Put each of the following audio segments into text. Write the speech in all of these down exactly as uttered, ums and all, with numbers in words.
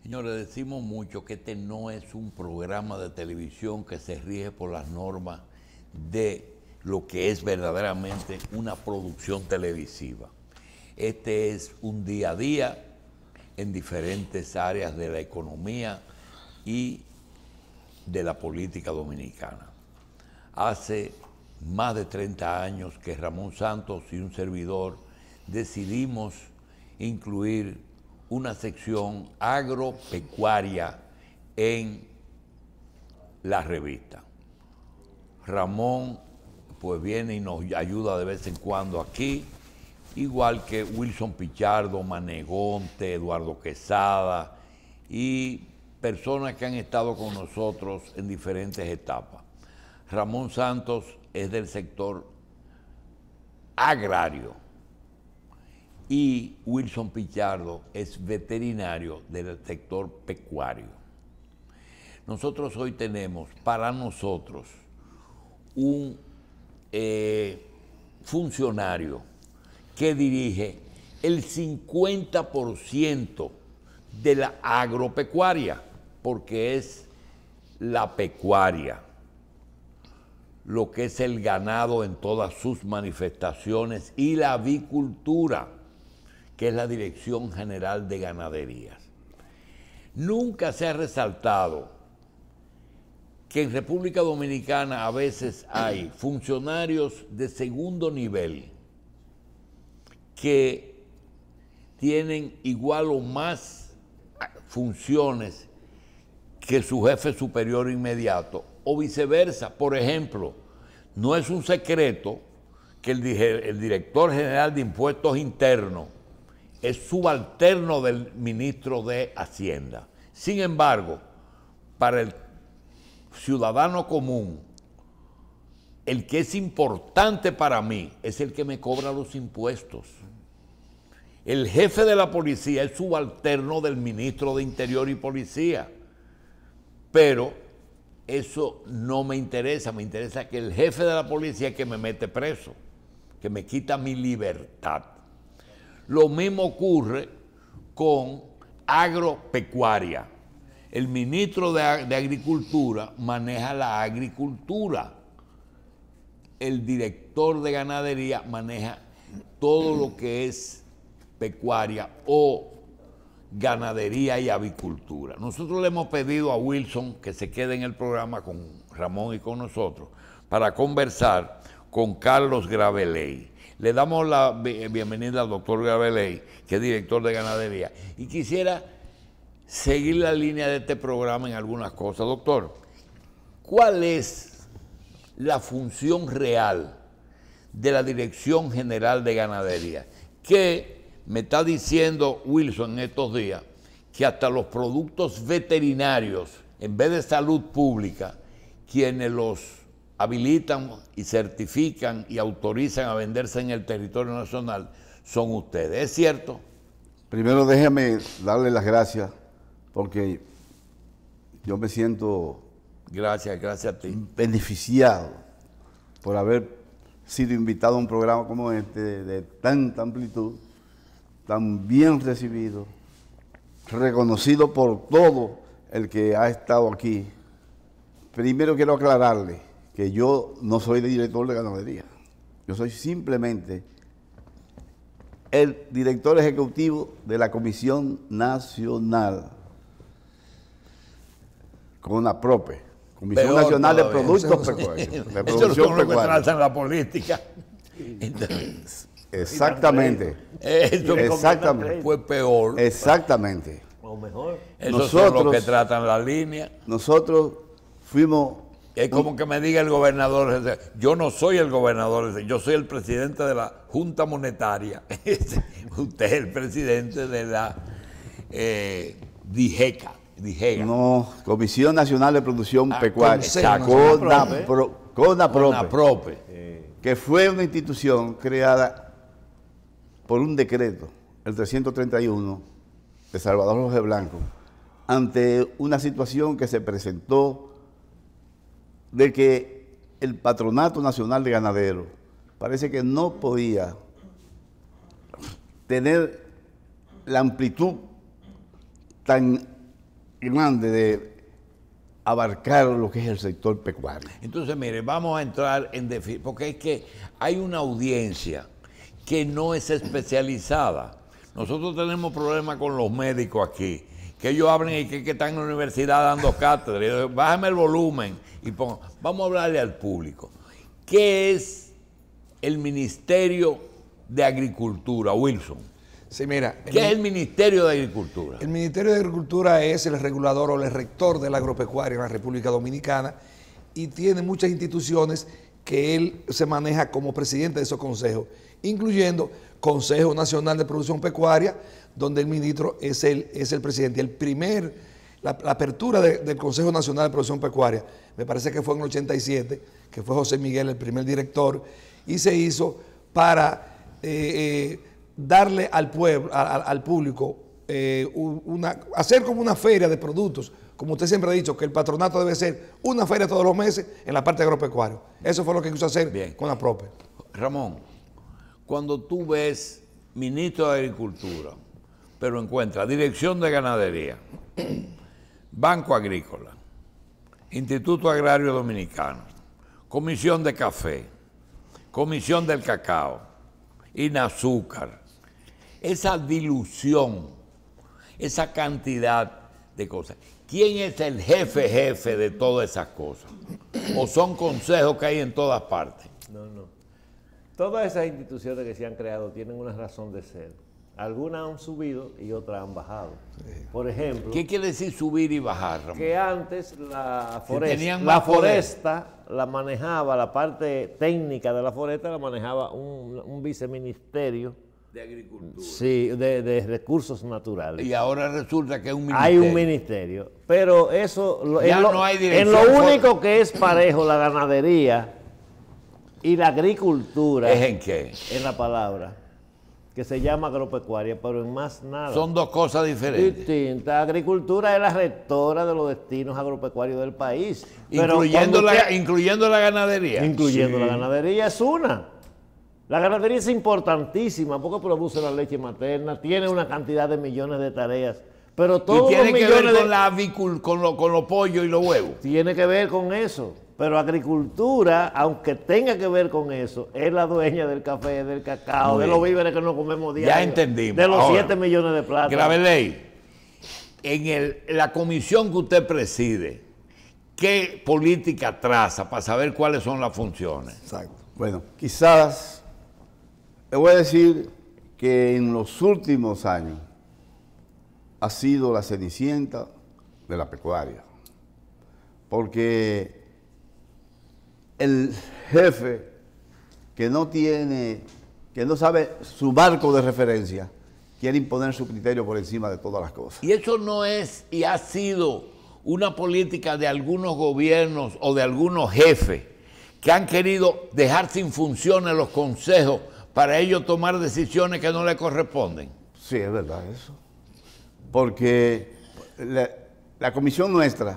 Señores, decimos mucho que este no es un programa de televisión que se rige por las normas de lo que es verdaderamente una producción televisiva. Este es un día a día en diferentes áreas de la economía y de la política dominicana. Hace más de treinta años que Ramón Santos y un servidor decidimos incluir una sección agropecuaria en la revista. Ramón pues viene y nos ayuda de vez en cuando aquí, igual que Wilson Pichardo, Manegonte, Eduardo Quesada y personas que han estado con nosotros en diferentes etapas. Ramón Santos es del sector agrario y Wilson Pichardo es veterinario del sector pecuario. Nosotros hoy tenemos para nosotros un eh, funcionario que dirige el cincuenta por ciento de la agropecuaria, porque es la pecuaria, lo que es el ganado en todas sus manifestaciones, y la avicultura, que es la Dirección General de Ganaderías. Nunca se ha resaltado que en República Dominicana a veces hay funcionarios de segundo nivel que tienen igual o más funciones que su jefe superior inmediato, o viceversa. Por ejemplo, no es un secreto que el, el director general de Impuestos Internos es subalterno del ministro de Hacienda. Sin embargo, para el ciudadano común, el que es importante para mí es el que me cobra los impuestos. El jefe de la policía es subalterno del ministro de Interior y Policía. Pero eso no me interesa, me interesa que el jefe de la policía es que me mete preso, que me quita mi libertad. Lo mismo ocurre con agropecuaria. El ministro de, de Agricultura maneja la agricultura. El director de ganadería maneja todo lo que es pecuaria o ganadería y avicultura. Nosotros le hemos pedido a Wilson que se quede en el programa con Ramón y con nosotros para conversar con Carlos Graveley. Le damos la bienvenida al doctor Graveley, que es director de ganadería, y quisiera seguir la línea de este programa en algunas cosas. Doctor, ¿cuál es la función real de la Dirección General de Ganadería? Que me está diciendo Wilson en estos días que hasta los productos veterinarios, en vez de salud pública, quienes los habilitan y certifican y autorizan a venderse en el territorio nacional son ustedes. ¿Es cierto? Primero déjame darle las gracias, porque yo me siento Gracias, gracias a ti. beneficiado por haber sido invitado a un programa como este, de, de tanta amplitud, tan bien recibido, reconocido por todo el que ha estado aquí. Primero quiero aclararle que yo no soy director de ganadería. Yo soy simplemente el director ejecutivo de la Comisión Nacional, CONAPROPE, Comisión Peor Nacional de todavía. Productos Pecuarios. De Eso es producción lo que pecuaria. trata en la política. Entonces, Exactamente. eso Exactamente. fue peor. Exactamente. O mejor. Esos son Nosotros- los que tratan la línea. Nosotros fuimos... Es como que me diga el gobernador, yo no soy el gobernador, yo soy el presidente de la Junta Monetaria. Usted es el presidente de la eh, DIGECA. DIGEGA. No, Comisión Nacional de Producción Ah, Pecuaria. exacto. CONAPRO- CONAPROPE, CONAPROPE. que fue una institución creada por un decreto, el trescientos treinta y uno, de Salvador Jorge Blanco, ante una situación que se presentó de que el Patronato Nacional de Ganaderos parece que no podía tener la amplitud tan grande de abarcar lo que es el sector pecuario. Entonces, mire, vamos a entrar en definición, porque es que hay una audiencia que no es especializada. Nosotros tenemos problemas con los médicos aquí, que ellos hablan y que, que están en la universidad dando cátedra. Y yo, bájame el volumen y pongo, vamos a hablarle al público. ¿Qué es el Ministerio de Agricultura, Wilson? Sí, mira. ¿Qué el, es el Ministerio de Agricultura? El Ministerio de Agricultura es el regulador o el rector de la agropecuaria en la República Dominicana y tiene muchas instituciones que él se maneja como presidente de esos consejos, incluyendo Consejo Nacional de Producción Pecuaria, donde el ministro es el, es el presidente. El primer, la, la apertura de, del Consejo Nacional de Producción Pecuaria, me parece que fue en el ochenta y siete, que fue José Miguel el primer director, y se hizo para eh, eh, darle al pueblo, a, a, al público, eh, una, hacer como una feria de productos, como usted siempre ha dicho, que el patronato debe ser una feria todos los meses en la parte agropecuaria. Eso fue lo que quiso hacer Bien. con la propia. Ramón, cuando tú ves ministro de Agricultura, pero encuentras Dirección de Ganadería, Banco Agrícola, Instituto Agrario Dominicano, Comisión de Café, Comisión del Cacao, INAZÚCAR, esa dilución, esa cantidad de cosas. ¿Quién es el jefe jefe de todas esas cosas? ¿O son consejos que hay en todas partes? No, no. Todas esas instituciones que se han creado tienen una razón de ser. Algunas han subido y otras han bajado. Por ejemplo... ¿Qué quiere decir subir y bajar, Ramón? Que antes la foresta, la foresta la manejaba, la parte técnica de la foresta la manejaba un, un viceministerio de Agricultura. Sí, de, de recursos naturales. Y ahora resulta que es un ministerio. Hay un ministerio, pero eso... Ya en lo, no hay dirección. En lo único que es parejo la ganadería y la agricultura... ¿Es en qué? En la palabra, que se llama agropecuaria, pero en más nada. Son dos cosas diferentes. Distintas. Agricultura es la rectora de los destinos agropecuarios del país. Incluyendo, la, usted, incluyendo la ganadería. Incluyendo sí. la ganadería es una. La ganadería es importantísima porque produce la leche materna, tiene una cantidad de millones de tareas, pero todos y tiene los que millones ver con de... la avicul, con los con lo pollos y los huevos. Tiene que ver con eso, pero agricultura, aunque tenga que ver con eso, es la dueña del café, del cacao, Muy de los víveres que nos comemos diario. Ya entendimos. De los siete millones de plata. Graveley, en el, la comisión que usted preside, ¿qué política traza para saber cuáles son las funciones? Exacto. Bueno, quizás... Le voy a decir que en los últimos años ha sido la cenicienta de la pecuaria, porque el jefe que no tiene, que no sabe su marco de referencia, quiere imponer su criterio por encima de todas las cosas. Y eso no es y ha sido una política de algunos gobiernos o de algunos jefes que han querido dejar sin funciones los consejos para ellos tomar decisiones que no les corresponden. Sí, es verdad eso. Porque la, la comisión nuestra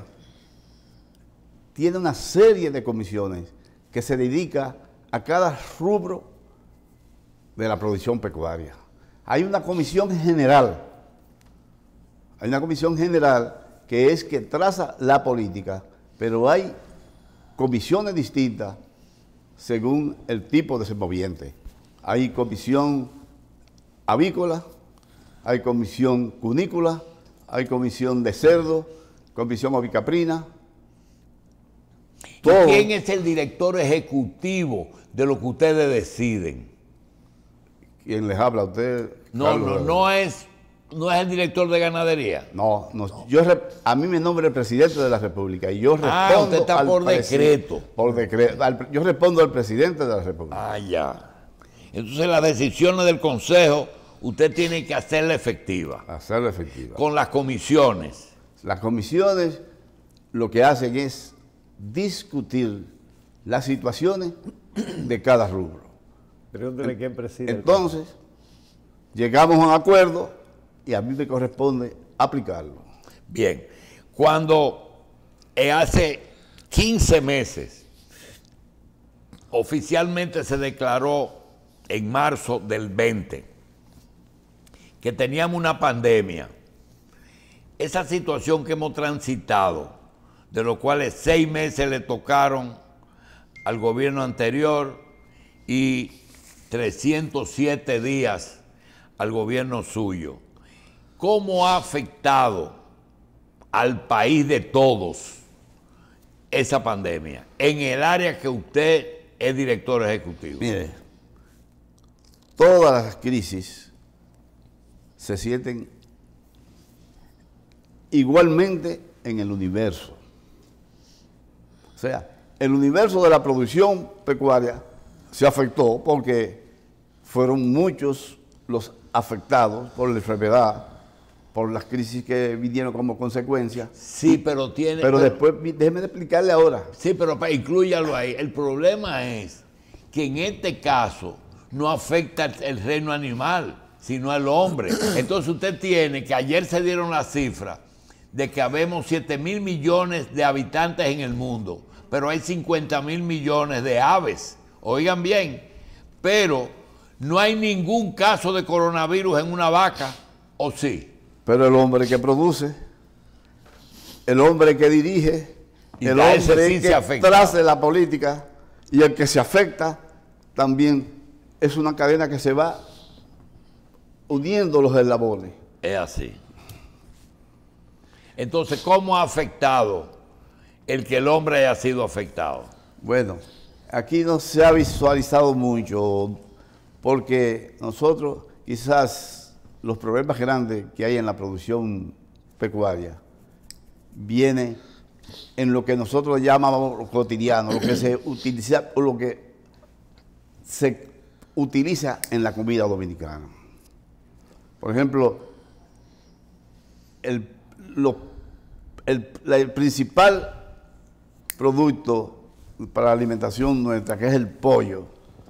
tiene una serie de comisiones que se dedica a cada rubro de la producción pecuaria. Hay una comisión general, hay una comisión general que es que traza la política, pero hay comisiones distintas según el tipo de desenvolviente. Hay comisión avícola, hay comisión cunícola, hay comisión de cerdo, comisión ovicaprina. Todo. ¿Quién es el director ejecutivo de lo que ustedes deciden? ¿Quién les habla a usted? No, Carlos, no, no es, no es el director de ganadería. No, no. Yo, a mí me nombra el presidente de la República y yo respondo ah, usted está al por decreto. Por decreto. Al, yo respondo al presidente de la República. Ah, ya. Entonces las decisiones del Consejo usted tiene que hacerla efectiva. Hacerla efectiva. Con las comisiones. Las comisiones lo que hacen es discutir las situaciones de cada rubro. Pregúntele quién preside. Entonces, llegamos a un acuerdo y a mí me corresponde aplicarlo. Bien. Cuando hace quince meses oficialmente se declaró en marzo del veinte, que teníamos una pandemia, esa situación que hemos transitado, de los cuales seis meses le tocaron al gobierno anterior y trescientos siete días al gobierno suyo, ¿cómo ha afectado al país de todos esa pandemia en el área que usted es director ejecutivo? Mire, todas las crisis se sienten igualmente en el universo. O sea, el universo de la producción pecuaria se afectó porque fueron muchos los afectados por la enfermedad, por las crisis que vinieron como consecuencia. Sí, pero tiene... Pero, pero después, déjeme de explicarle ahora. Sí, pero para, inclúyalo ahí. El problema es que en este caso no afecta el reino animal, sino al hombre. Entonces usted tiene que ayer se dieron las cifras de que habemos siete mil millones de habitantes en el mundo, pero hay cincuenta mil millones de aves. Oigan bien, pero no hay ningún caso de coronavirus en una vaca, ¿o sí? Pero el hombre que produce, el hombre que dirige, Y el a ese hombre sí se que afecta. trace la política y el que se afecta también es una cadena que se va uniendo los eslabones. Es así. Entonces, ¿cómo ha afectado el que el hombre haya sido afectado? Bueno, aquí no se ha visualizado mucho porque nosotros quizás los problemas grandes que hay en la producción pecuaria vienen en lo que nosotros llamamos cotidiano, lo que se utiliza o lo que se utiliza en la comida dominicana. Por ejemplo, el, lo, el, la- el principal producto para la alimentación nuestra, que es el pollo,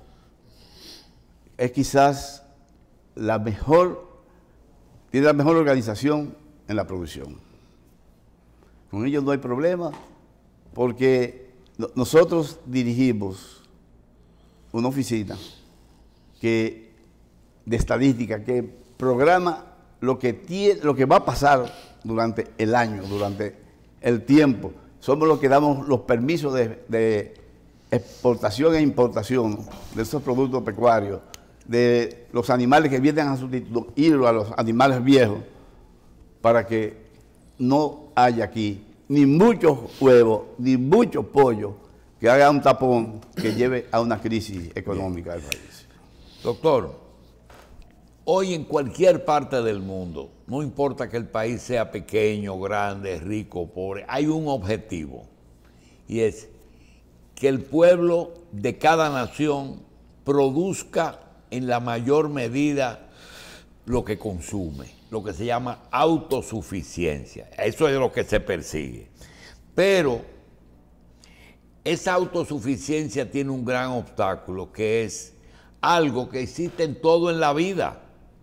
es quizás la mejor, tiene la mejor organización en la producción. Con ellos no hay problema, porque no- nosotros dirigimos una oficina que, de estadística que programa lo que, tiene, lo que va a pasar durante el año, durante el tiempo. Somos los que damos los permisos de, de exportación e importación de esos productos pecuarios, de los animales que vienen a sustituir a los animales viejos, para que no haya aquí ni muchos huevos, ni mucho pollo que haga un tapón que lleve a una crisis económica del país. Doctor, hoy en cualquier parte del mundo, no importa que el país sea pequeño, grande, rico, pobre, hay un objetivo, y es que el pueblo de cada nación produzca en la mayor medida lo que consume, lo que se llama autosuficiencia. Eso es lo que se persigue. Pero esa autosuficiencia tiene un gran obstáculo, que es algo que existe en todo en la vida.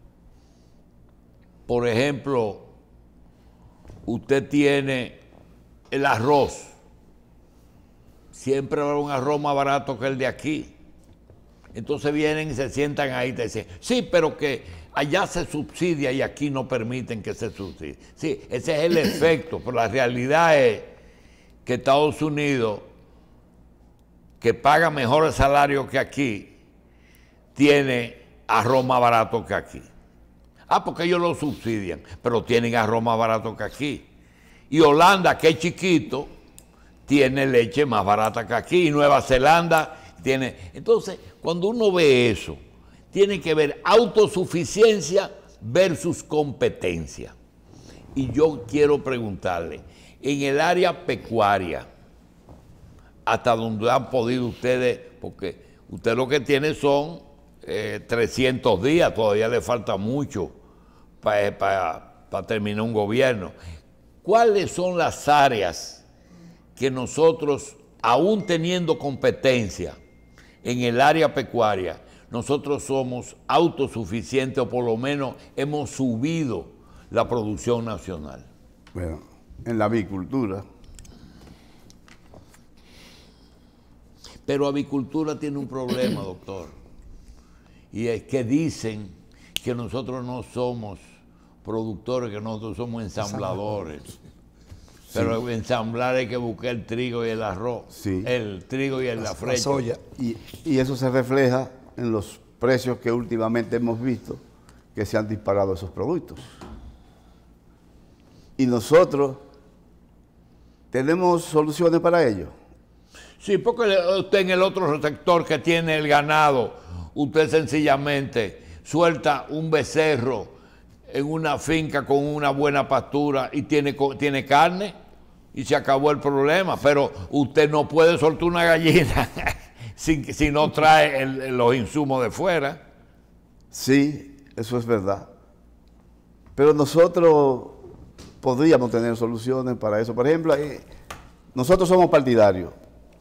Por ejemplo, usted tiene el arroz. Siempre habrá un arroz más barato que el de aquí. Entonces vienen y se sientan ahí y te dicen, sí, pero que allá se subsidia y aquí no permiten que se subsidie. Sí, ese es el efecto, pero la realidad es que Estados Unidos, que paga mejor salario que aquí, tiene arroz más barato que aquí. Ah, porque ellos lo subsidian, pero tienen arroz más barato que aquí. Y Holanda, que es chiquito, tiene leche más barata que aquí. Y Nueva Zelanda tiene... Entonces, cuando uno ve eso, tiene que ver autosuficiencia versus competencia. Y yo quiero preguntarle, en el área pecuaria, hasta donde han podido ustedes, porque usted lo que tiene son eh, trescientos días, todavía le falta mucho para pa, pa terminar un gobierno. ¿Cuáles son las áreas que nosotros, aún teniendo competencia en el área pecuaria, nosotros somos autosuficientes o por lo menos hemos subido la producción nacional? Bueno, en la avicultura, Pero avicultura tiene un problema, doctor, y es que dicen que nosotros no somos productores, que nosotros somos ensambladores. Pero ensamblar hay que buscar el trigo y el arroz, Sí. el trigo y el, la La frecha. soya. Y, y eso se refleja en los precios que últimamente hemos visto que se han disparado esos productos. Y nosotros tenemos soluciones para ello. Sí, porque usted en el otro sector que tiene el ganado, usted sencillamente suelta un becerro en una finca con una buena pastura y tiene, co- tiene carne y se acabó el problema. Pero usted no puede soltar una gallina si, si no trae el- los insumos de fuera. Sí, eso es verdad. Pero nosotros podríamos tener soluciones para eso. Por ejemplo, eh, nosotros somos partidarios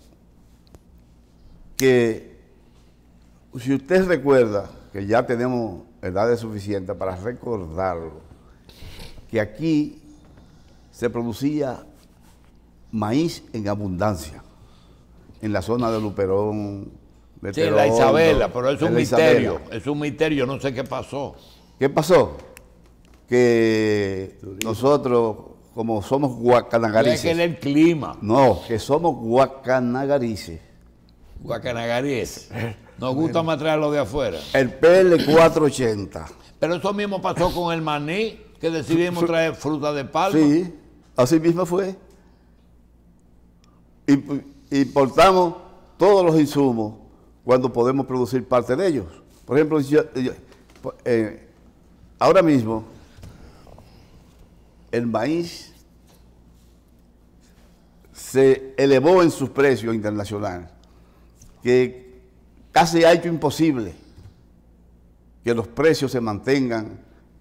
que, si usted recuerda, que ya tenemos edades suficientes para recordarlo, que aquí se producía maíz en abundancia, en la zona de Luperón, de Sí, la Terondo, Isabela, pero es de un la misterio, Isabela. es un misterio, no sé qué pasó. ¿Qué pasó? Que nosotros, como somos Hay que guacanagarices, el clima, no, que somos guacanagarices, Guacanagaríes. Nos gusta más traerlo de afuera. el P L cuatrocientos ochenta, Pero eso mismo pasó con el maní, que decidimos traer fruta de palma. sí, así mismo fue. Y importamos todos los insumos cuando podemos producir parte de ellos. Por ejemplo, yo- yo- eh, ahora mismo el maíz se elevó en sus precios internacionales, que casi ha hecho imposible que los precios se mantengan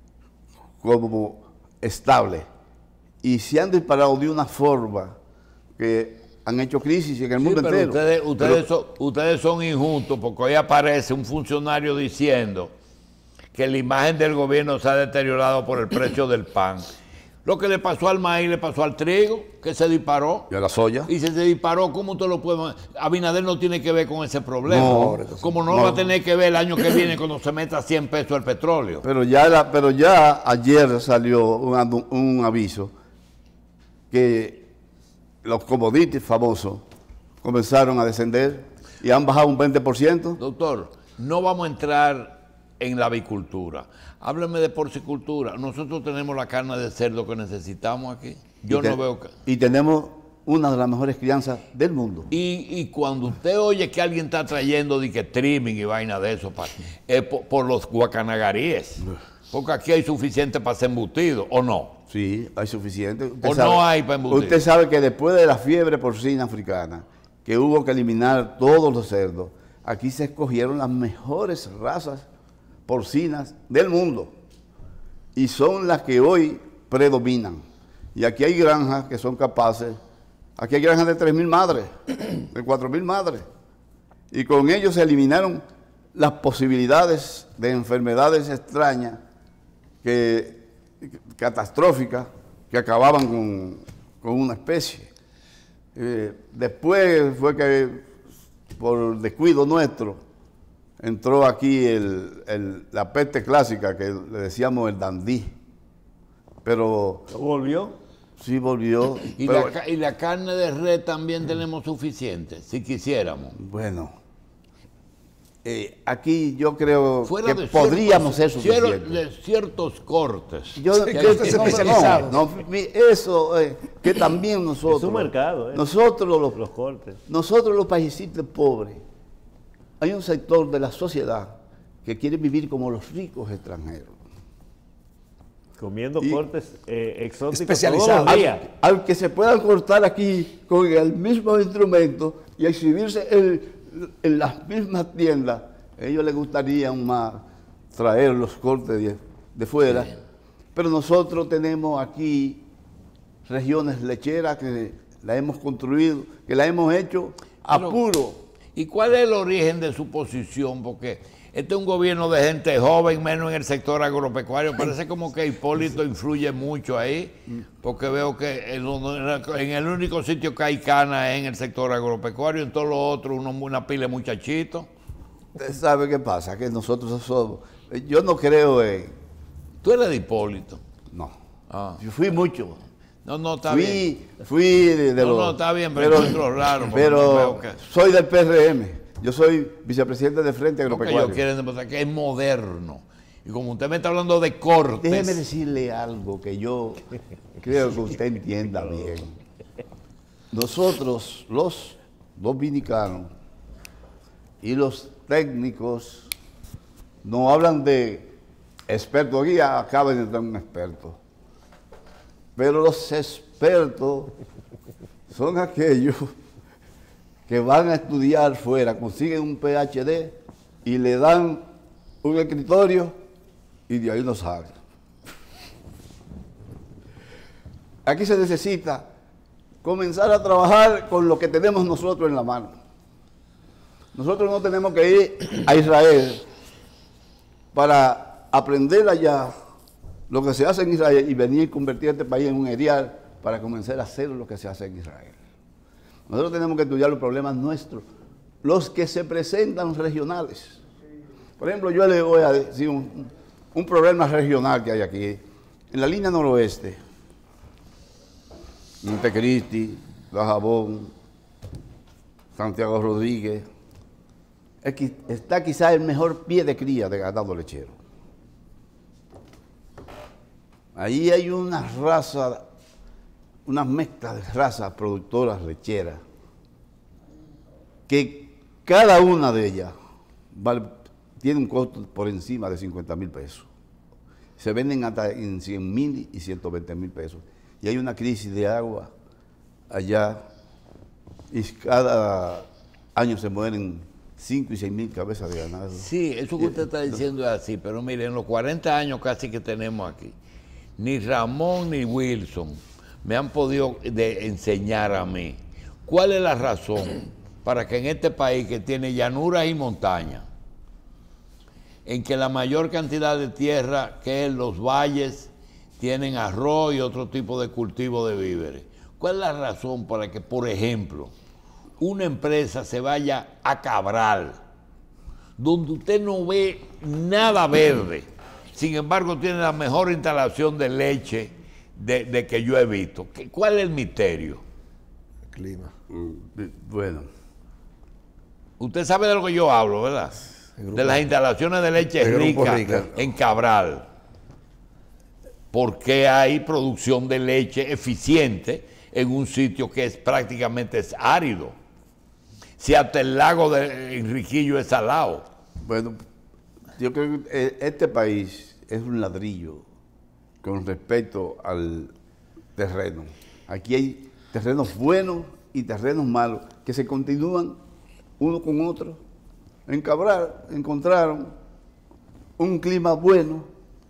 como estables, y se han disparado de una forma que han hecho crisis en el Sí, mundo pero entero. ustedes, ustedes, Pero- son, ustedes son injustos porque hoy aparece un funcionario diciendo que la imagen del gobierno se ha deteriorado por el precio del pan. Lo que le pasó al maíz le pasó al trigo, que se disparó. ¿Y a la soya? Y si se disparó, ¿cómo usted lo puede...? Abinader no tiene que ver con ese problema. No, Como no, no. va a tener que ver el año que viene cuando se meta cien pesos el petróleo. Pero ya, la- pero ya ayer salió un, anu- un aviso que los commodities famosos comenzaron a descender y han bajado un veinte por ciento. Doctor, no vamos a entrar en la avicultura. Hábleme de porcicultura. Nosotros tenemos la carne de cerdo que necesitamos aquí. Yo Y te- no veo... que- Y tenemos una de las mejores crianzas del mundo. Y, y cuando usted oye que alguien está trayendo de que trimming y vaina de eso, pa- es por, por los guacanagaríes. Porque aquí hay suficiente para ser embutido, ¿o no? Sí, hay suficiente. Usted ¿O no hay para embutir? Usted sabe que después de la fiebre porcina africana, que hubo que eliminar todos los cerdos, aquí se escogieron las mejores razas porcinas del mundo. Y son las que hoy predominan. Y aquí hay granjas que son capaces, aquí hay granjas de tres mil madres, de cuatro mil madres. Y con ellos se eliminaron las posibilidades de enfermedades extrañas, que, catastróficas, que acababan con, con una especie. Eh, después fue que, por descuido nuestro, entró aquí el- el- la peste clásica, que le decíamos el dandí. Pero ¿Volvió? sí volvió. Y, pero, la, ca- y la carne de res también tenemos suficiente, si quisiéramos. bueno, eh, aquí yo creo Fuera que de podríamos ser ciertos, cier- suficientes. de ciertos cortes. Yo, Sí, que- que usted que- es no, especializado. no, no, mi- eso, eh, que también nosotros. Es un mercado, eh. Nosotros los, Los cortes. nosotros los paisitos pobres, hay un sector de la sociedad que quiere vivir como los ricos extranjeros. Comiendo Y- cortes eh, exóticos Especializados. todos los días. Al, al que se puedan cortar aquí con el mismo instrumento y exhibirse en, en las mismas tiendas, a ellos les gustaría más traer los cortes de, de fuera. Pero nosotros tenemos aquí regiones lecheras que la hemos construido, que la hemos hecho a Pero- puro. ¿Y cuál es el origen de su posición? Porque este es un gobierno de gente joven, menos en el sector agropecuario. Parece como que Hipólito influye mucho ahí, porque veo que en, en el único sitio que hay cana es en el sector agropecuario, en todo lo otro uno, una pila de muchachitos. Usted sabe qué pasa, que nosotros somos. Yo no creo en. Tú eres de Hipólito. No. Ah. Yo fui mucho. No, no, está fui, bien. Fui de, de No, los... no, está bien, pero encuentro raro, porque Pero no veo que- soy del P R M. Yo soy vicepresidente de Frente Porque Agropecuario. ellos quieren demostrar que es moderno. Y como usted me está hablando de cortes. Déjeme decirle algo que yo creo que usted entienda bien. Nosotros, los dominicanos y los técnicos, no hablan de expertos. Aquí acaba de entrar un experto. Pero los expertos son aquellos que van a estudiar fuera, consiguen un P H D y le dan un escritorio y de ahí no salen. Aquí se necesita comenzar a trabajar con lo que tenemos nosotros en la mano. Nosotros no tenemos que ir a Israel para aprender allá lo que se hace en Israel y venir y convertir este país en un erial para comenzar a hacer lo que se hace en Israel. Nosotros tenemos que estudiar los problemas nuestros, los que se presentan regionales. Por ejemplo, yo le voy a decir un, un problema regional que hay aquí. En la línea noroeste, Montecristi, Dajabón, Santiago Rodríguez, está quizás el mejor pie de cría de ganado lechero. Ahí hay una raza, unas mezclas de razas productoras lecheras, que cada una de ellas vale, tiene un costo por encima de cincuenta mil pesos. Se venden hasta en cien mil y ciento veinte mil pesos. Y hay una crisis de agua allá, y cada año se mueren cinco y seis mil cabezas de ganado. Sí, eso que usted está diciendo es así, pero mire, en los cuarenta años casi que tenemos aquí, ni Ramón ni Wilson me han podido de enseñar a mí cuál es la razón para que en este país que tiene llanuras y montañas, en que la mayor cantidad de tierra que en los valles tienen arroz y otro tipo de cultivo de víveres, ¿cuál es la razón para que, por ejemplo, una empresa se vaya a Cabral, donde usted no ve nada verde, sin embargo tiene la mejor instalación de leche de, de que yo he visto? ¿Cuál es el misterio? El clima. Bueno, Usted sabe de lo que yo hablo, ¿verdad? De las instalaciones de leche el Grupo rica, Rica. en Cabral. Porque hay producción de leche eficiente en un sitio que es prácticamente es árido. Si hasta el lago de Enriquillo es salado. bueno, yo creo que este país es un ladrillo con respecto al terreno. Aquí hay terrenos buenos y terrenos malos que se continúan uno con otro. En Cabral encontraron un clima bueno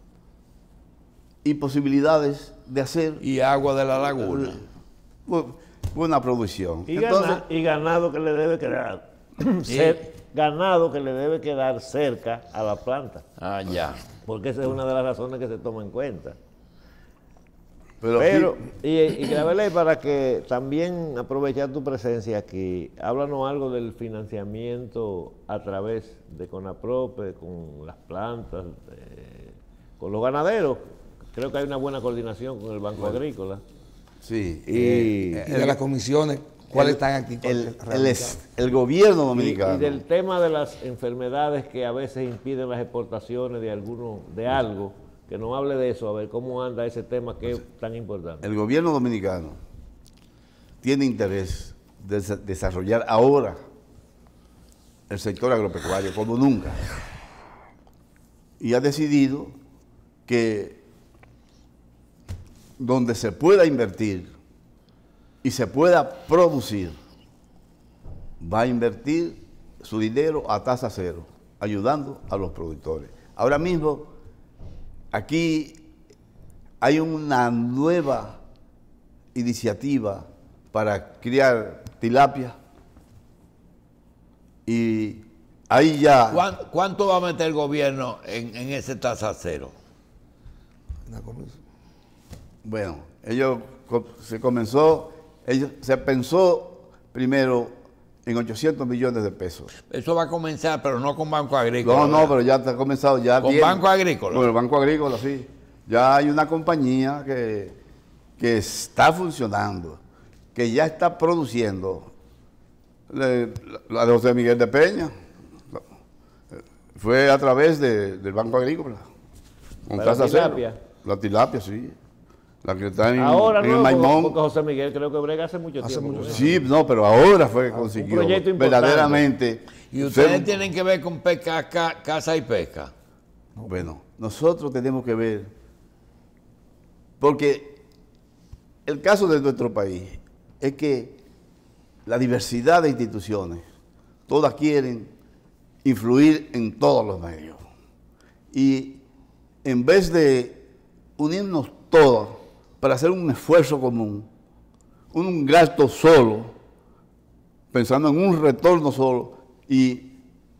y posibilidades de hacer Y agua de la laguna. bu- buena producción. Y, Entonces, gana- y ganado que le debe quedar cer- ganado que le debe quedar cerca a la planta, Ah, ya. porque esa es una de las razones que se toma en cuenta. pero, Pero, sí, y, y Graveley, para que también aprovechar tu presencia aquí, háblanos algo del financiamiento a través de CONAPROPE, con las plantas, eh, con los ganaderos. Creo que hay una buena coordinación con el Banco Agrícola. sí, Y, eh, Y de las comisiones, ¿cuáles el- están aquí? el, el es- el gobierno y- dominicano. y del tema de las enfermedades que a veces impiden las exportaciones de alguno, de algo, que nos hable de eso, a ver cómo anda ese tema que es tan importante. El gobierno dominicano tiene interés de desa- desarrollar ahora el sector agropecuario como nunca. Y ha decidido que donde se pueda invertir y se pueda producir, va a invertir su dinero a tasa cero, ayudando a los productores. Ahora mismo, aquí hay una nueva iniciativa para criar tilapia y ahí ya... ¿Cuán- ¿Cuánto va a meter el gobierno en, en ese tasa cero? Una comisión. Bueno, ellos co- se comenzó, ellos, se pensó primero en ochocientos millones de pesos. Eso va a comenzar, pero no con Banco Agrícola. No, no, ¿verdad? pero ya está comenzado, ya ¿Con viene. Banco Agrícola? Con el Banco Agrícola, sí. Ya hay una compañía que, que está funcionando, que ya está produciendo. Le- La de José Miguel de Peña fue a través de- del Banco Agrícola. Con ¿La tasa cero. tilapia? La tilapia, sí. La que está en, Ahora en el no, porque, Maimón. porque José Miguel creo que brega hace mucho Hace tiempo. mucho con eso. Sí, no, pero ahora fue que consiguió proyecto importante. verdaderamente. Y ustedes ser- tienen que ver con pesca, ca- caza y pesca. Bueno, nosotros tenemos que ver, porque el caso de nuestro país es que la diversidad de instituciones, todas quieren influir en todos los medios. Y en vez de unirnos todos para hacer un esfuerzo común, un gasto solo, pensando en un retorno solo y,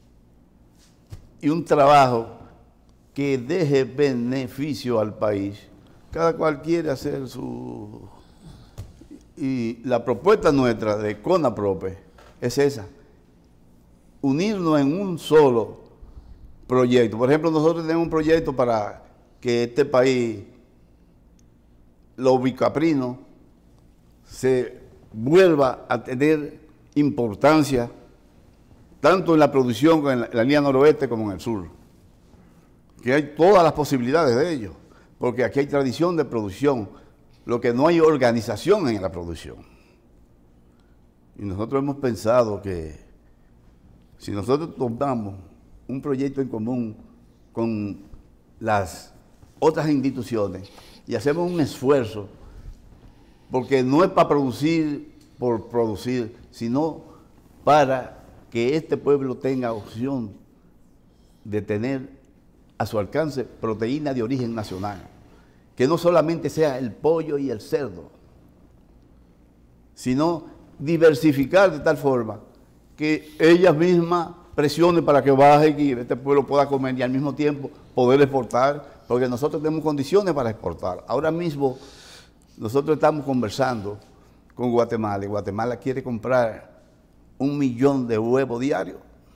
y un trabajo que deje beneficio al país, cada cual quiere hacer su... Y la propuesta nuestra de CONAPROPE es esa, unirnos en un solo proyecto. Por ejemplo, nosotros tenemos un proyecto para que este país, los bicaprinos, se vuelva a tener importancia tanto en la producción en la, en la línea noroeste como en el sur. Que hay todas las posibilidades de ello, porque aquí hay tradición de producción, lo que no hay organización en la producción. Y nosotros hemos pensado que si nosotros tomamos un proyecto en común con las otras instituciones y hacemos un esfuerzo, porque no es para producir por producir, sino para que este pueblo tenga opción de tener a su alcance proteína de origen nacional, que no solamente sea el pollo y el cerdo, sino diversificar de tal forma que ellas mismas presionen para que baje y que este pueblo pueda comer y al mismo tiempo poder exportar, porque nosotros tenemos condiciones para exportar. Ahora mismo nosotros estamos conversando con Guatemala y Guatemala quiere comprar un millón de huevos diarios.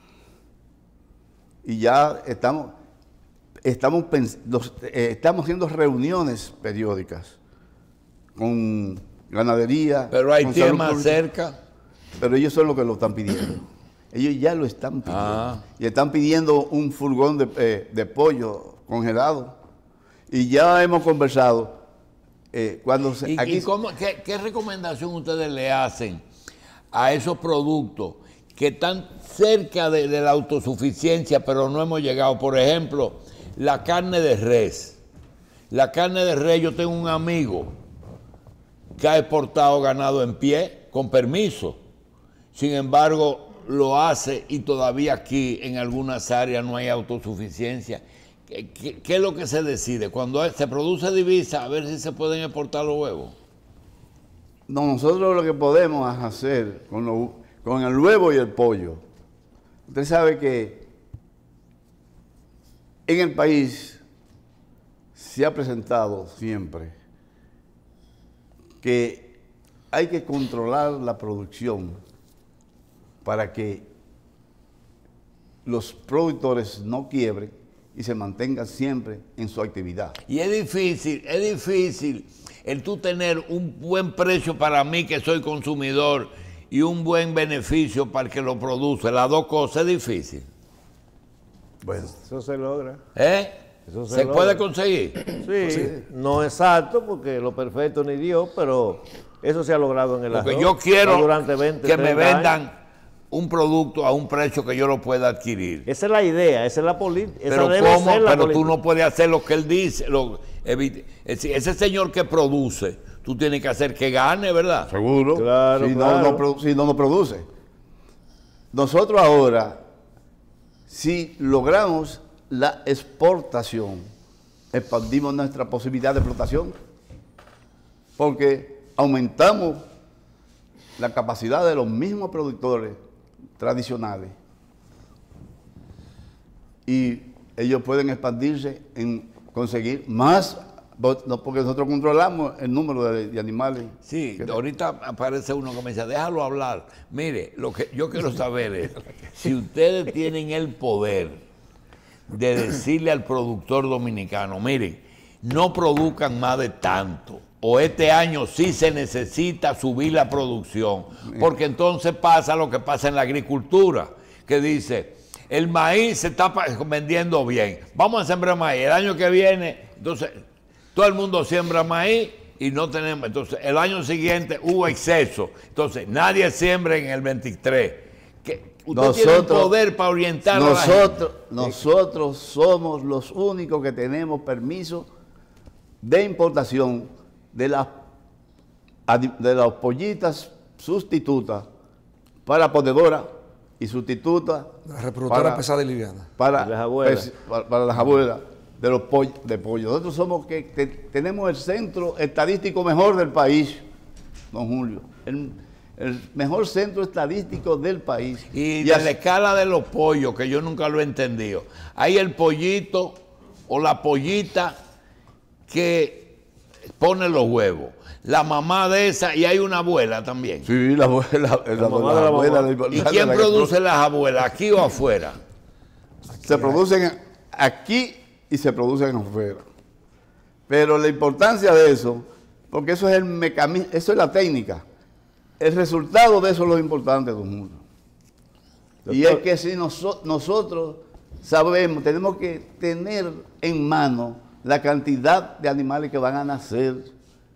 Y ya estamos, estamos, pens- los- eh, estamos haciendo reuniones periódicas con ganadería. Pero hay con salud temas pública. cerca. Pero ellos son los que lo están pidiendo. Ellos ya lo están pidiendo. Ah. Y están pidiendo un furgón de, eh, de pollo congelado. Y ya hemos conversado. eh, cuando se- ¿Y, aquí, y cómo- qué, qué recomendación ustedes le hacen a esos productos que están cerca de, de la autosuficiencia, pero no hemos llegado? Por ejemplo, la carne de res. La carne de res, yo tengo un amigo que ha exportado ganado en pie, con permiso. Sin embargo, lo hace y todavía aquí en algunas áreas no hay autosuficiencia. ¿Qué, qué, qué es lo que se decide? Cuando se produce divisa, a ver si se pueden exportar los huevos. no, nosotros lo que podemos hacer con, lo- con el huevo y el pollo. Usted sabe que en el país se ha presentado siempre que hay que controlar la producción para que los productores no quiebren y se mantengan siempre en su actividad. Y es difícil, es difícil el tú tener un buen precio para mí que soy consumidor y un buen beneficio para el que lo produce. Las dos cosas es difícil. Bueno, Eso se logra. ¿Eh? Eso se ¿Se logra. puede conseguir? Sí, no exacto, porque lo perfecto ni Dios, pero eso se ha logrado en el Porque arroz. yo quiero Durante veinte, que me treinta años. vendan un producto a un precio que yo lo pueda adquirir. Esa es la idea, esa es la política. Pero debe ¿cómo? ser la Pero tú política. no puedes hacer lo que él dice. Lo, evite- es decir, ese señor que produce, tú tienes que hacer que gane, ¿verdad? seguro. Claro, si, claro. No, no, produ- si no, no produce. Nosotros ahora, si logramos la exportación, expandimos nuestra posibilidad de explotación, porque aumentamos la capacidad de los mismos productores tradicionales y ellos pueden expandirse en conseguir más, no, porque nosotros controlamos el número de, de animales. Sí, que- ahorita aparece uno que me dice, déjalo hablar. Mire, lo que yo quiero saber es, si ustedes tienen el poder de decirle al productor dominicano, miren, no produzcan más de tanto. O este año sí se necesita subir la producción. Porque entonces pasa lo que pasa en la agricultura, que dice, el maíz se está vendiendo bien, vamos a sembrar maíz. El año que viene, entonces, todo el mundo siembra maíz y no tenemos. Entonces, el año siguiente hubo exceso. Entonces, nadie siembra en el veintitrés. Que usted nosotros, tiene el poder para orientar nosotros, a la gente. Nosotros somos los únicos que tenemos permiso de importación de las, de las pollitas sustitutas para ponedora y sustitutas la reproductora pesada y liviana. Para las abuelas. Para, para las abuelas de los pollos, de pollo. Nosotros somos que te, tenemos el centro estadístico mejor del país, don Julio. El, el mejor centro estadístico del país. Y, y de la escala de los pollos, que yo nunca lo he entendido. Hay el pollito o la pollita que pone los huevos. La mamá de esa, y hay una abuela también. Sí, la abuela. La, la, mamá la, la abuela. La, ¿Y quién la produce las abuelas, aquí o afuera? Aquí se hay. producen aquí y se producen afuera. Pero la importancia de eso, porque eso es el mecanismo, eso es la técnica. El resultado de eso es lo importante, don Julio. Y es que si noso, nosotros sabemos, tenemos que tener en mano la cantidad de animales que van a nacer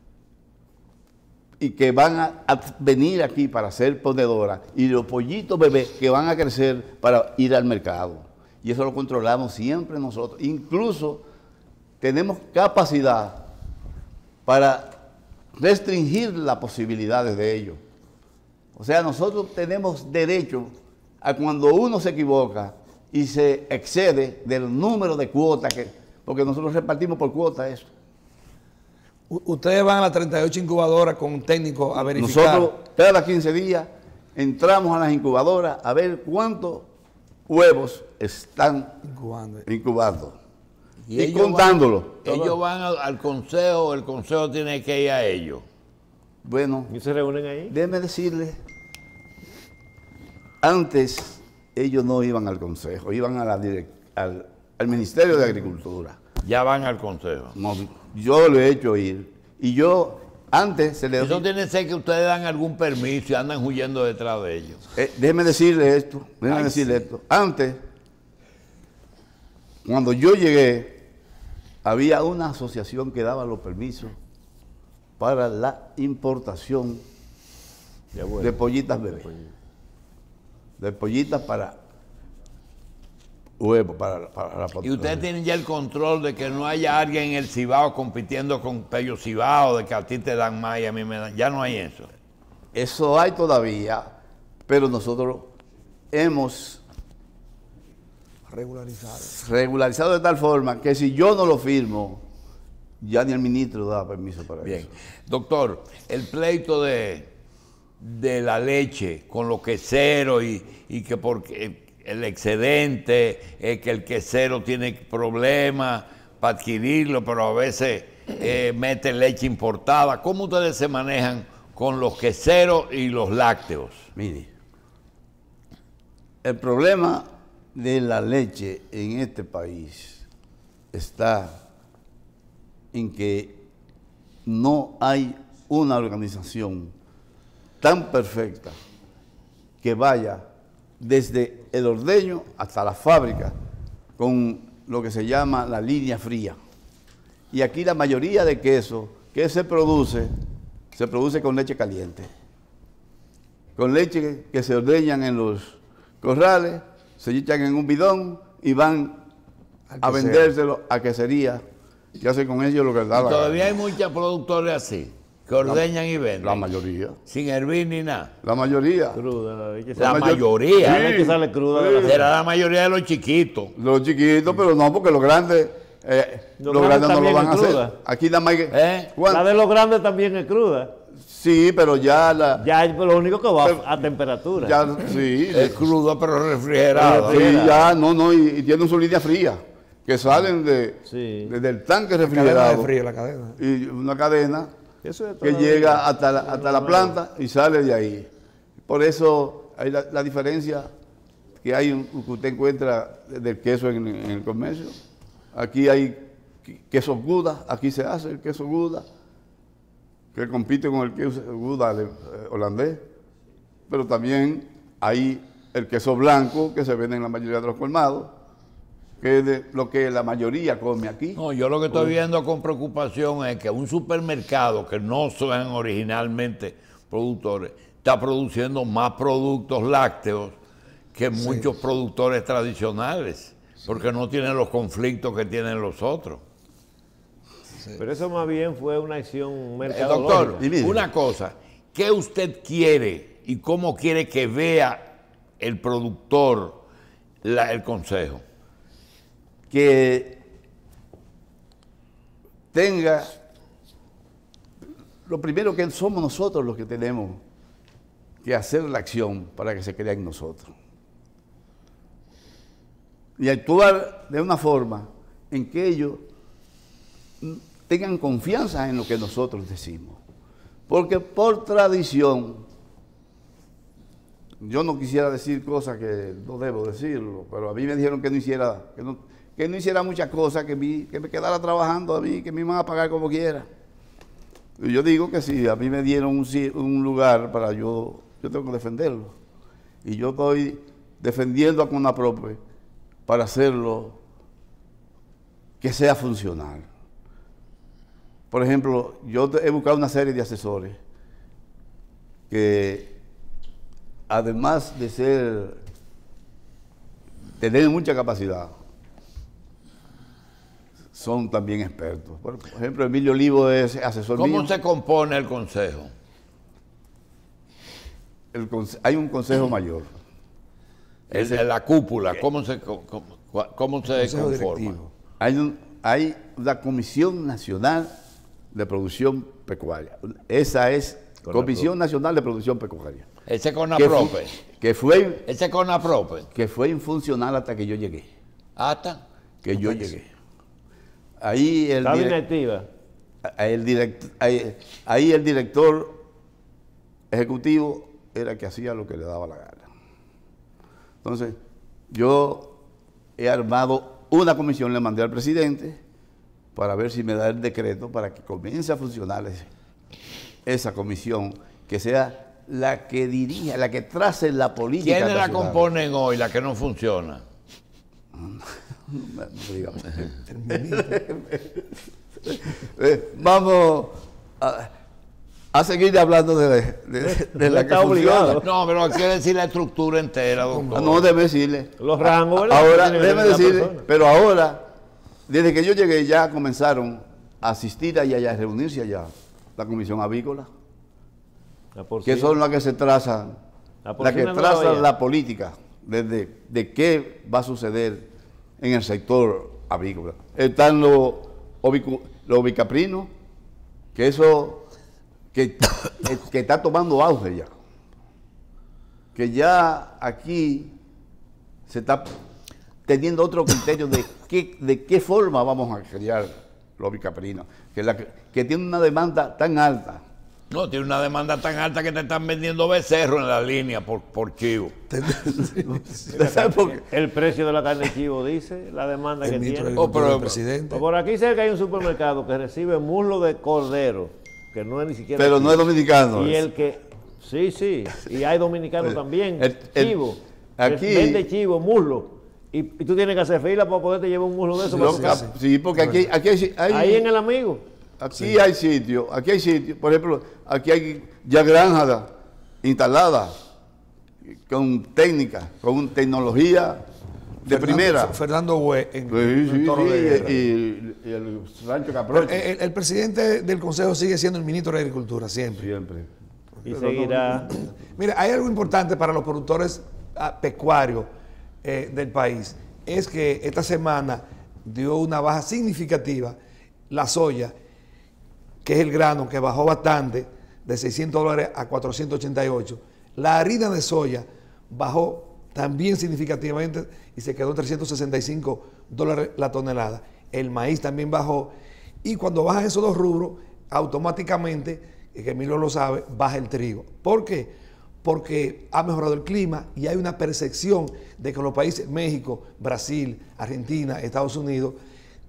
y que van a, a venir aquí para ser ponedoras, y los pollitos bebés que van a crecer para ir al mercado. Y eso lo controlamos siempre nosotros. Incluso tenemos capacidad para restringir las posibilidades de ellos. O sea, nosotros tenemos derecho a cuando uno se equivoca y se excede del número de cuotas, que, porque nosotros repartimos por cuota eso. Ustedes van a las treinta y ocho incubadoras con un técnico a verificar. Nosotros cada quince días entramos a las incubadoras a ver cuántos huevos están incubando. incubando. Y, y contándolos. Ellos van al, al consejo, el consejo tiene que ir a ellos. Bueno, ¿y se reúnen ahí? Déjeme decirles, antes ellos no iban al consejo, iban a la direct, al, al Ministerio de Agricultura. Ya van al consejo. No, yo lo he hecho ir. Y yo, antes se le... Eso tiene que ser que ustedes dan algún permiso y andan huyendo detrás de ellos. Eh, déjeme decirle esto, déjeme Ay, decirle sí. esto. Antes, cuando yo llegué, había una asociación que daba los permisos para la importación de, de pollitas bebés. De pollitas para huevos, para, para la Y ustedes tienen ya el control de que no haya alguien en el Cibao compitiendo con Pello Cibao, de que a ti te dan más y a mí me dan. Ya no hay eso. Eso hay todavía, pero nosotros hemos regularizado. regularizado de tal forma que si yo no lo firmo, ya ni el ministro da permiso para Bien. eso. Doctor, el pleito de, de la leche con los queseros y, y que porque el excedente, eh, que el quesero tiene problemas para adquirirlo, pero a veces eh, mete leche importada. ¿Cómo ustedes se manejan con los queseros y los lácteos? Mire, el problema de la leche en este país está en que no hay una organización tan perfecta que vaya desde el ordeño hasta la fábrica con lo que se llama la línea fría. Y aquí la mayoría de queso que se produce, se produce con leche caliente. Con leche que se ordeñan en los corrales, se echan en un bidón y van a vendérselo a quesería. Y hacen con ellos lo que les da la Todavía hay muchos productores así, que ordeñan la, y venden. La mayoría. Sin hervir ni nada. La mayoría. Cruda, la leche. La, la mayoría. La leche sale cruda. Sí. De la Será la mayoría de los chiquitos. Los chiquitos, pero no, porque los grandes, eh, los, los grandes, grandes no lo van a cruda. hacer. Aquí nada más que... ¿Eh? La de los grandes también es cruda. Sí, pero ya la... Ya lo único que va pero, a temperatura. Ya, sí. Es crudo, pero refrigerado. Sí, ya, no, no, y, y tienen su línea fría, que salen de, sí. de, del tanque refrigerado. Cadena de frío, la cadena. Y una cadena eso es que llega hasta la, hasta la planta y sale de ahí. Por eso hay la, la diferencia que hay, que usted encuentra del queso en, en el comercio. Aquí hay queso Gouda, aquí se hace el queso Gouda, que compite con el queso Gouda de, eh, holandés, pero también hay el queso blanco que se vende en la mayoría de los colmados, que es de lo que la mayoría come aquí. No, yo lo que estoy viendo con preocupación es que un supermercado que no son originalmente productores, está produciendo más productos lácteos que sí. muchos productores tradicionales, sí. porque no tienen los conflictos que tienen los otros. Sí. Pero eso más bien fue una acción mercadológica. Doctor, una cosa, ¿qué usted quiere y cómo quiere que vea el productor la, el consejo? Que tenga, lo primero que somos nosotros los que tenemos que hacer la acción para que se crea en nosotros. Y actuar de una forma en que ellos tengan confianza en lo que nosotros decimos. Porque por tradición, yo no quisiera decir cosas que no debo decirlo, pero a mí me dijeron que no hiciera, que no, que no hiciera muchas cosas, que, mi, que me quedara trabajando a mí, que me iban a pagar como quiera. Y yo digo que sí, a mí me dieron un, un lugar para yo, yo tengo que defenderlo. Y yo estoy defendiendo a CONAPROPE para hacerlo que sea funcional. Por ejemplo, yo he buscado una serie de asesores que, además de ser, tener mucha capacidad, son también expertos. Por ejemplo, Emilio Olivo es asesor ¿Cómo mío. se compone el consejo? El conse hay un consejo mayor. El de la cúpula, ¿cómo se, cómo, cómo se conforma? Hay, un, hay una Comisión Nacional de Producción Pecuaria. Esa es Con Comisión Nacional de Producción Pecuaria. Ese CONAPROPE. Que fue, Ese CONAPROPE. Que fue infuncional hasta que yo llegué. ¿Hasta? Que yo llegué. Ahí el, direct, ahí, el direct, ahí, ahí el director ejecutivo era el que hacía lo que le daba la gana. Entonces, yo he armado una comisión, le mandé al presidente para ver si me da el decreto para que comience a funcionar ese, esa comisión, que sea la que dirija, la que trace la política. ¿Quiénes la componen hoy, la que no funciona? eh, vamos a, a seguir hablando de, de, de la que funciona. No, pero hay que decir la estructura entera, doctor. No, debe decirle. Los rangos, ¿verdad? Ahora, debe decirle, pero ahora, desde que yo llegué ya comenzaron a asistir allá, a reunirse allá, la Comisión Avícola, que son las que se trazan, las que trazan la política, desde de qué va a suceder en el sector avícola. Están los, los ovicaprinos, que eso que, que está tomando auge ya. Que ya aquí se está teniendo otro criterio de qué, de qué forma vamos a criar los ovicaprinos, que, la, que tiene una demanda tan alta. No, tiene una demanda tan alta que te están vendiendo becerros en la línea por, por chivo. ¿Sabes por qué? El precio de la carne de chivo dice, la demanda el que tiene. Oh, pero el presidente. Por aquí cerca hay un supermercado que recibe muslo de cordero, que no es ni siquiera pero chivo. No es dominicano. Y es. el que, sí, sí, y hay dominicanos también, el, el, chivo, aquí, vende chivo, muslo. Y, y tú tienes que hacer fila para poderte llevar un muslo de eso. No, sí, sí, porque aquí, aquí hay, hay... Ahí en El Amigo. Aquí sí. hay sitios, aquí hay sitios, por ejemplo, aquí hay ya granjas instaladas con técnica, con tecnología de Fernando, primera. Fernando Hue en, sí, en sí, el Toro sí, de Guerra. Y, y el Rancho Caproche. El, el presidente del Consejo sigue siendo el ministro de Agricultura, siempre. Siempre. Y Pero seguirá. No, mira, hay algo importante para los productores ah, pecuarios eh, del país. Es que esta semana dio una baja significativa la soya, que es el grano que bajó bastante, de seiscientos dólares a cuatrocientos ochenta y ocho. La harina de soya bajó también significativamente y se quedó en trescientos sesenta y cinco dólares la tonelada. El maíz también bajó. Y cuando bajan esos dos rubros, automáticamente, que Emilio lo sabe, baja el trigo. ¿Por qué? Porque ha mejorado el clima y hay una percepción de que los países, México, Brasil, Argentina, Estados Unidos,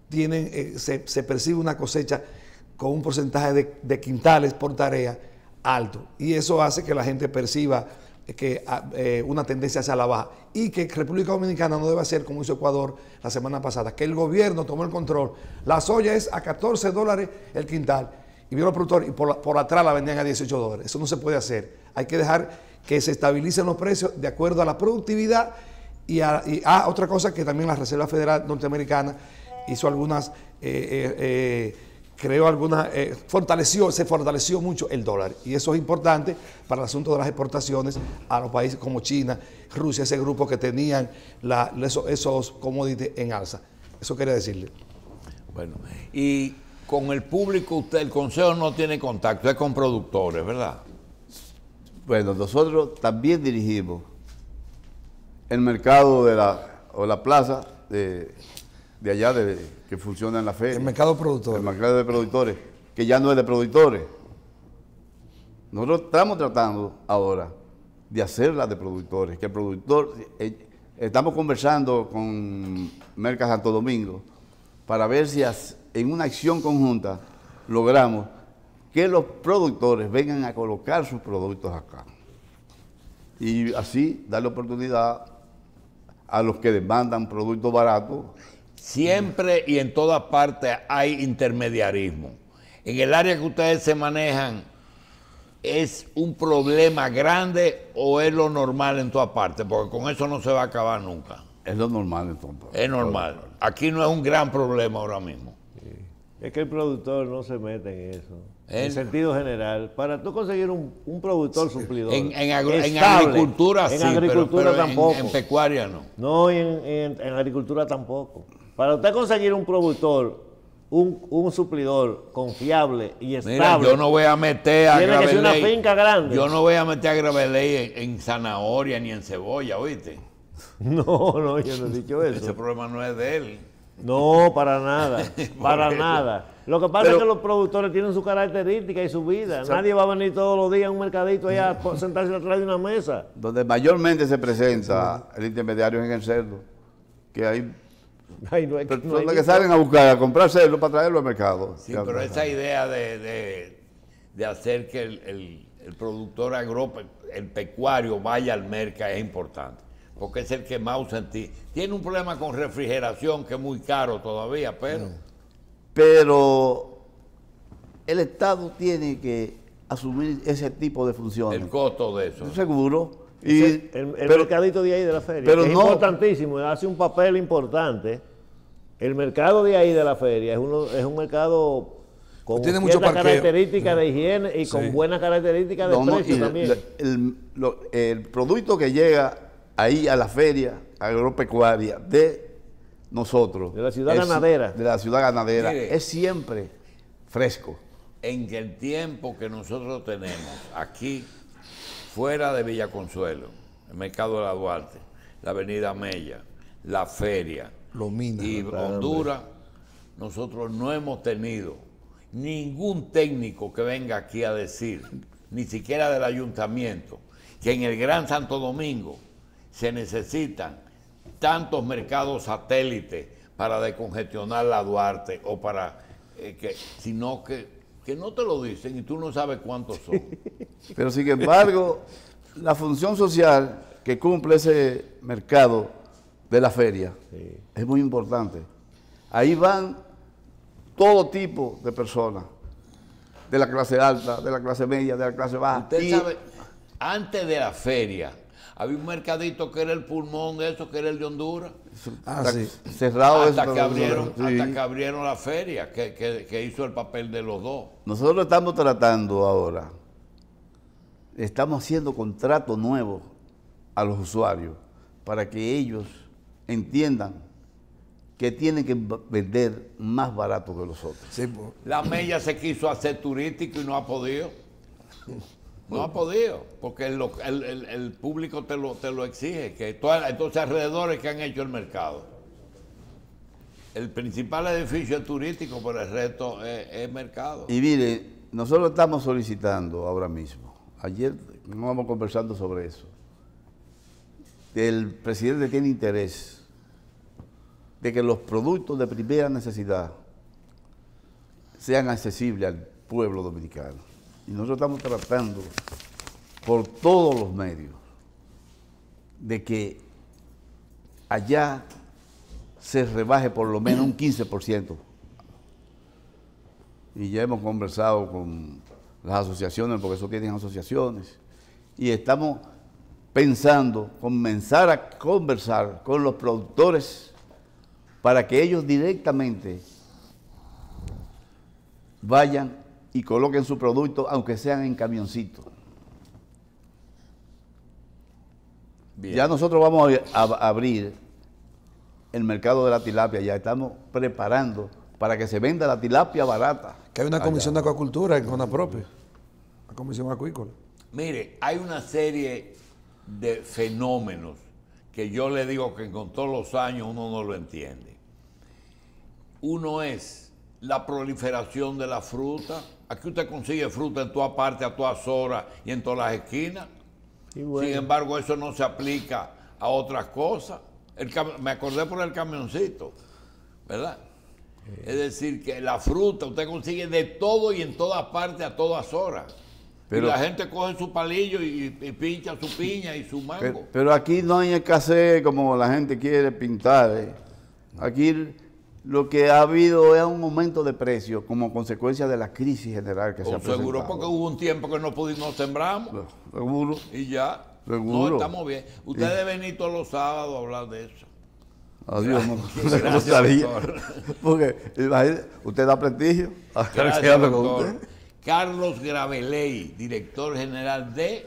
tienen, eh, se, se percibe una cosecha con un porcentaje de, de quintales por tarea alto. Y eso hace que la gente perciba que eh, una tendencia hacia la baja. Y que República Dominicana no debe hacer como hizo Ecuador la semana pasada, que el gobierno tomó el control. La soya es a catorce dólares el quintal. Y vieron los productores y por, por atrás la vendían a dieciocho dólares. Eso no se puede hacer. Hay que dejar que se estabilicen los precios de acuerdo a la productividad. Y a, y a otra cosa que también la Reserva Federal Norteamericana hizo algunas, eh, eh, eh, creó algunas, eh, fortaleció, se fortaleció mucho el dólar. Y eso es importante para el asunto de las exportaciones a los países como China, Rusia, ese grupo que tenían la, esos, esos commodities en alza. Eso quería decirle. Bueno, y con el público usted, el Consejo no tiene contacto, es con productores, ¿verdad? Bueno, nosotros también dirigimos el mercado de la, o la plaza de, de allá de, que funciona en la feria. El mercado productor. El mercado de productores, que ya no es de productores. Nosotros estamos tratando ahora de hacerla de productores, que el productor, eh, estamos conversando con Merca Santo Domingo para ver si as, en una acción conjunta logramos que los productores vengan a colocar sus productos acá. Y así darle oportunidad a los que demandan productos baratos. Siempre y en todas partes hay intermediarismo. En el área que ustedes se manejan, ¿es un problema grande o es lo normal en todas partes? Porque con eso no se va a acabar nunca. Es lo normal en todas partes. Es normal. Aquí no es un gran problema ahora mismo. Sí. Es que el productor no se mete en eso. ¿Eh? En sentido general, para tú conseguir un, un productor suplidor. En, en, agro, en estable, agricultura en sí, agricultura pero, pero tampoco. En, en pecuaria no. No, y en, en, en agricultura tampoco. Para usted conseguir un productor, un, un suplidor confiable y estable. Mira, yo no voy a meter a Tiene que ser una Graveley, finca grande. Yo no voy a meter a Graveley en, en zanahoria ni en cebolla, ¿oíste? No, no, yo no he dicho eso. Ese problema no es de él. No, para nada, para eso. nada. Lo que pasa Pero, es que los productores tienen su característica y su vida. Nadie va a venir todos los días a un mercadito allá a sentarse atrás de una mesa. Donde mayormente se presenta el intermediario es en el cerdo, que hay Ay, no hay, no hay personas que salen a buscar, a comprar cerdo para traerlo al mercado. Sí, pero esa idea de, de, de hacer que el, el, el productor agro, el pecuario vaya al mercado es importante, porque es el que más usa en ti. Tiene un problema con refrigeración que es muy caro todavía, pero... Pero el Estado tiene que asumir ese tipo de funciones. El costo de eso. Seguro. Y, el, el pero, mercadito de ahí de la feria, pero que es no, importantísimo, hace un papel importante. El mercado de ahí de la feria es, uno, es un mercado con tiene mucho ciertas parqueo. características de higiene y Sí. con buenas características de no, no, precio y también. el, el- lo- el producto que llega ahí a la feria agropecuaria de nosotros, De la ciudad es- ganadera. de la ciudad ganadera, Mire. es siempre fresco. En el tiempo que nosotros tenemos aquí, fuera de Villa Consuelo, el mercado de la Duarte, la avenida Mella, la feria Los minas. y Honduras, nosotros no hemos tenido ningún técnico que venga aquí a decir, ni siquiera del ayuntamiento, que en el Gran Santo Domingo se necesitan tantos mercados satélites para descongestionar la Duarte o para eh, que, sino que, que no te lo dicen y tú no sabes cuántos son. Pero sin embargo, la función social que cumple ese mercado de la feria Sí. es muy importante. Ahí van todo tipo de personas, de la clase alta, de la clase media, de la clase baja. Usted Y sabe, antes de la feria, había un mercadito que era el pulmón de eso, que era el de Honduras. Ah, está sí. cerrado Hasta eso, que, abrieron, sí. hasta que abrieron la feria, que, que- que hizo el papel de los dos. Nosotros estamos tratando ahora, estamos haciendo contratos nuevos a los usuarios para que ellos entiendan que tienen que v- vender más barato que los otros. Sí, pues. La Mella se quiso hacer turístico y no ha podido. No ha podido, porque el, lo- el- el- el público te lo, te lo exige. Que todas, entonces alrededores que han hecho el mercado. El principal edificio es turístico, pero el resto es, es mercado. Y mire, nosotros estamos solicitando ahora mismo, ayer no vamos conversando sobre eso, el presidente tiene interés de que los productos de primera necesidad sean accesibles al pueblo dominicano. Y nosotros estamos tratando por todos los medios de que allá se rebaje por lo menos un quince por ciento. Y ya hemos conversado con las asociaciones, porque eso tienen asociaciones, y estamos pensando comenzar a conversar con los productores para que ellos directamente vayan y coloquen su producto, aunque sean en camioncitos. Bien. Ya nosotros vamos a, a abrir el mercado de la tilapia, ya estamos preparando para que se venda la tilapia barata. Que hay una comisión allá de acuacultura en CONAPROPE, la comisión acuícola. Mire, hay una serie de fenómenos que yo le digo que con todos los años uno no lo entiende. Uno es la proliferación de la fruta. Aquí usted consigue fruta en todas partes, a todas horas y en todas las esquinas. Bueno. Sin embargo, eso no se aplica a otras cosas. El me acordé por el camioncito, ¿verdad? Eh. Es decir, que la fruta usted consigue de todo y en todas partes a todas horas. Pero, y la gente coge su palillo y, y pincha su piña y su mango. Pero, pero aquí no hay escasez como la gente quiere pintar. ¿eh? Aquí lo que ha habido es un aumento de precios como consecuencia de la crisis general que o se ha presentado. Seguro, porque hubo un tiempo que no pudimos, sembramos. Seguro. Y ya. Seguro. No, estamos bien. Usted sí. debe venir todos los sábados a hablar de eso. Adiós, no, no gustaría. Porque usted da prestigio. Gracias, doctor. Usted. Carlos Graveley, director general de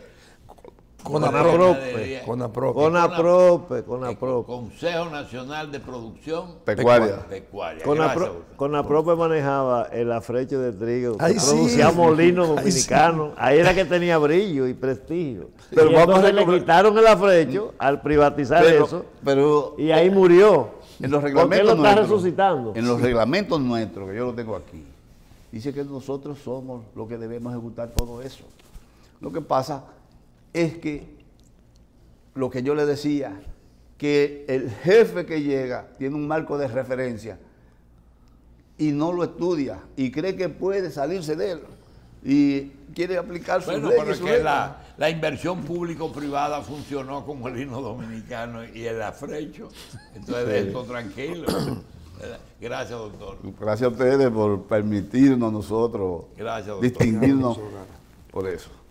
CONAPROPE. CONAPROPE. CONAPROPE. CONAPROPE. Consejo Nacional de Producción Pecuaria. Pecuaria. CONAPROPE, CONAPROPE manejaba el afrecho de trigo. Ay, producía sí. molino dominicano. Sí. Ahí era que tenía brillo y prestigio. Pero y entonces le quitaron el afrecho al privatizar pero, eso. Pero, y ahí murió. En los reglamentos ¿Por qué lo está nuestros, resucitando? En los reglamentos nuestros, que yo lo tengo aquí, dice que nosotros somos los que debemos ejecutar todo eso. Lo que pasa es que, lo que yo le decía, que el jefe que llega tiene un marco de referencia y no lo estudia y cree que puede salirse de él y quiere aplicar sus bueno, leyes. Pero es que la, la inversión público-privada funcionó como el hino dominicano y el afrecho. Entonces, de esto tranquilo. Gracias, doctor. Gracias a ustedes por permitirnos nosotros Gracias, doctor. distinguirnos por eso.